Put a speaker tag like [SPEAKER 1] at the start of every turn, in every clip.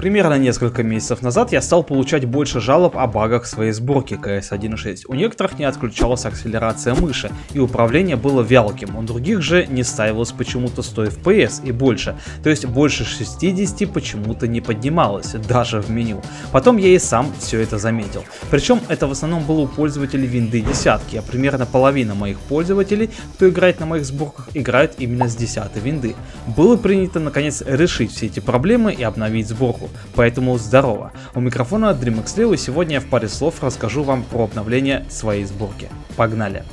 [SPEAKER 1] Примерно несколько месяцев назад я стал получать больше жалоб о багах своей сборки CS 1.6. У некоторых не отключалась акселерация мыши, и управление было вялким, у других же не ставилось почему-то 100 FPS и больше, то есть больше 60 почему-то не поднималось, даже в меню. Потом я и сам все это заметил. Причем это в основном было у пользователей винды десятки, а примерно половина моих пользователей, кто играет на моих сборках, играет именно с 10 винды. Было принято наконец решить все эти проблемы и обновить сборку. Поэтому здорово. У микрофона DreamXLeo, и сегодня я в паре слов расскажу вам про обновление своей сборки. Погнали!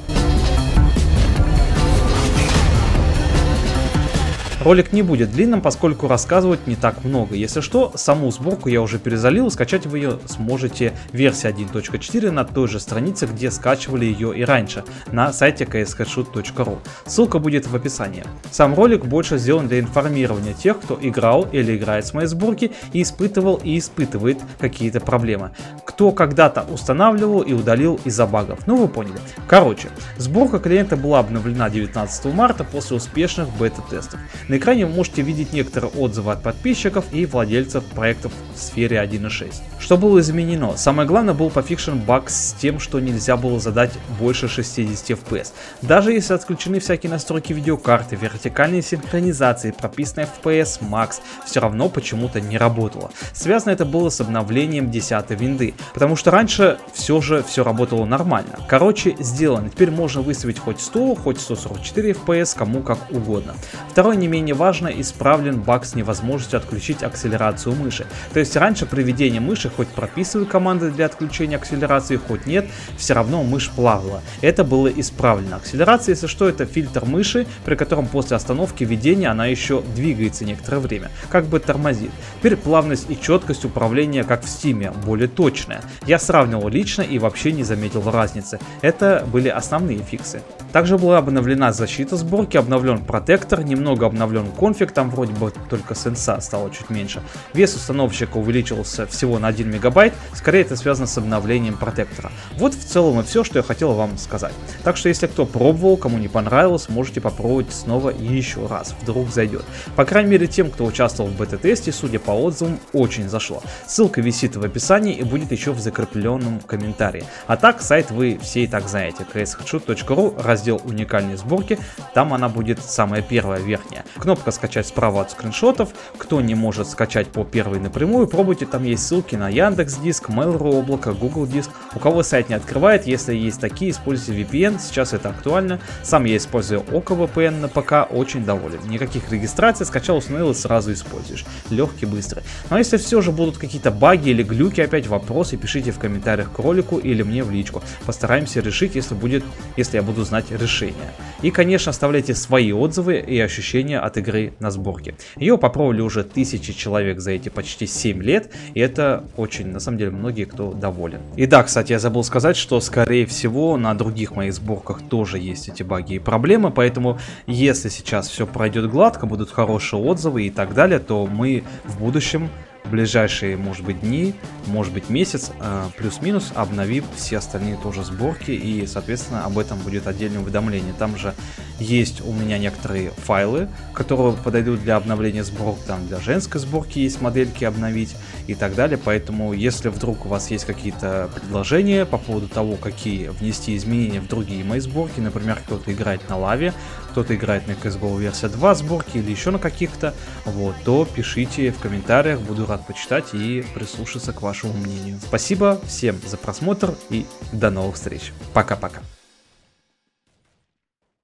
[SPEAKER 1] Ролик не будет длинным, поскольку рассказывать не так много. Если что, саму сборку я уже перезалил, скачать вы ее сможете версия 1.4 на той же странице, где скачивали ее и раньше, на сайте csheadshot.ru. Ссылка будет в описании. Сам ролик больше сделан для информирования тех, кто играл или играет с моей сборки и испытывал и испытывает какие-то проблемы. Кто когда-то устанавливал и удалил из-за багов. Ну вы поняли. Короче, сборка клиента была обновлена 19 марта после успешных бета-тестов. На экране вы можете видеть некоторые отзывы от подписчиков и владельцев проектов в сфере 1.6. Что было изменено? Самое главное, был пофикшен баг с тем, что нельзя было задать больше 60 FPS. Даже если отключены всякие настройки видеокарты, вертикальной синхронизации, прописанной FPS Max, все равно почему-то не работало. Связано это было с обновлением 10 винды, потому что раньше все же все работало нормально. Короче, сделано. Теперь можно выставить хоть 100, хоть 144 FPS, кому как угодно. Второе, не менее важно, исправлен баг с невозможностью отключить акселерацию мыши. То есть раньше при введении мыши хоть прописывали команды для отключения акселерации, хоть нет, все равно мышь плавала. Это было исправлено. Акселерация, если что, это фильтр мыши, при котором после остановки введения она еще двигается некоторое время, как бы тормозит. Теперь плавность и четкость управления, как в Steam, более точная. Я сравнивал лично и вообще не заметил разницы. Это были основные фиксы. Также была обновлена защита сборки, обновлен протектор, немного обновлен конфиг, там вроде бы только сенса стало чуть меньше. Вес установщика увеличился всего на 1 мегабайт, скорее это связано с обновлением протектора. Вот в целом и все, что я хотел вам сказать. Так что если кто пробовал, кому не понравилось, можете попробовать снова и еще раз, вдруг зайдет. По крайней мере тем, кто участвовал в бета-тесте, судя по отзывам, очень зашло. Ссылка висит в описании и будет еще в закрепленном комментарии. А так, сайт вы все и так знаете, csheadshot.ru, раздел уникальные сборки, там она будет самая первая, верхняя. Кнопка скачать справа от скриншотов. Кто не может скачать по первой напрямую, пробуйте, там есть ссылки на Яндекс.Диск, Mail.ru облако, Google Диск. У кого сайт не открывает, если есть такие, используйте VPN, сейчас это актуально. Сам я использую OKVPN на ПК, очень доволен. Никаких регистраций, скачал, установил и сразу используешь. Легкий, быстрый. Но если все же будут какие-то баги или глюки, опять вопросы, пишите в комментариях к ролику или мне в личку. Постараемся решить, если я буду знать решение. И, конечно, оставляйте свои отзывы и ощущения от игры на сборке. Ее попробовали уже 1000 человек за эти почти 7 лет, и это очень, на самом деле, многие кто доволен. И да, кстати, я забыл сказать, что, скорее всего, на других моих сборках тоже есть эти баги и проблемы, поэтому, если сейчас все пройдет гладко, будут хорошие отзывы и так далее, то мы в будущем, в ближайшие, может быть, дни, может быть, месяц, плюс-минус, обновим все остальные тоже сборки, и, соответственно, об этом будет отдельное уведомление. Там же есть у меня некоторые файлы, которые подойдут для обновления сборок, там для женской сборки есть модельки обновить и так далее, поэтому, если вдруг у вас есть какие-то предложения по поводу того, какие внести изменения в другие мои сборки, например, кто-то играет на лаве, кто-то играет на CSGO версия 2 сборки или еще на каких-то, вот, то пишите в комментариях, буду рад почитать и прислушаться к вашему мнению. Спасибо всем за просмотр и до новых встреч. Пока-пока.